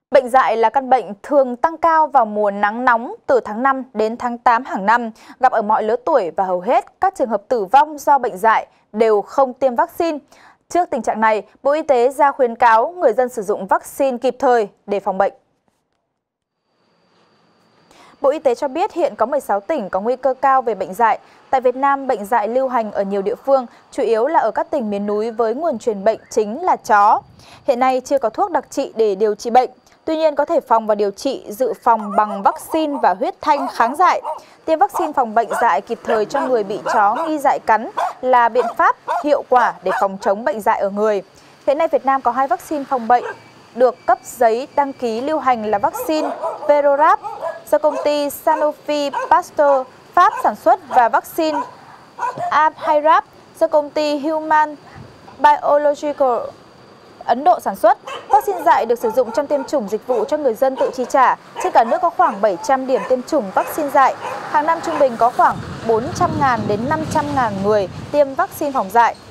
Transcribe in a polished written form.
Bệnh dại là căn bệnh thường tăng cao vào mùa nắng nóng từ tháng 5 đến tháng 8 hàng năm, gặp ở mọi lứa tuổi và hầu hết các trường hợp tử vong do bệnh dại đều không tiêm vaccine. Trước tình trạng này, Bộ Y tế ra khuyến cáo người dân sử dụng vaccine kịp thời để phòng bệnh. Bộ Y tế cho biết hiện có 16 tỉnh có nguy cơ cao về bệnh dại. Tại Việt Nam, bệnh dại lưu hành ở nhiều địa phương, chủ yếu là ở các tỉnh miền núi với nguồn truyền bệnh chính là chó. Hiện nay chưa có thuốc đặc trị để điều trị bệnh. Tuy nhiên, có thể phòng và điều trị dự phòng bằng vaccine và huyết thanh kháng dại. Tiêm vaccine phòng bệnh dại kịp thời cho người bị chó nghi dại cắn là biện pháp hiệu quả để phòng chống bệnh dại ở người. Hiện nay, Việt Nam có 2 vaccine phòng bệnh được cấp giấy đăng ký lưu hành là vaccine Verorab do công ty Sanofi Pasteur Pháp sản xuất và vaccine Abhirab do công ty Human Biological Ấn Độ sản xuất. Vaccine dại được sử dụng trong tiêm chủng dịch vụ cho người dân tự chi trả. Trên cả nước có khoảng 700 điểm tiêm chủng vaccine dại. Hàng năm trung bình có khoảng 400.000 đến 500.000 người tiêm vaccine phòng dại.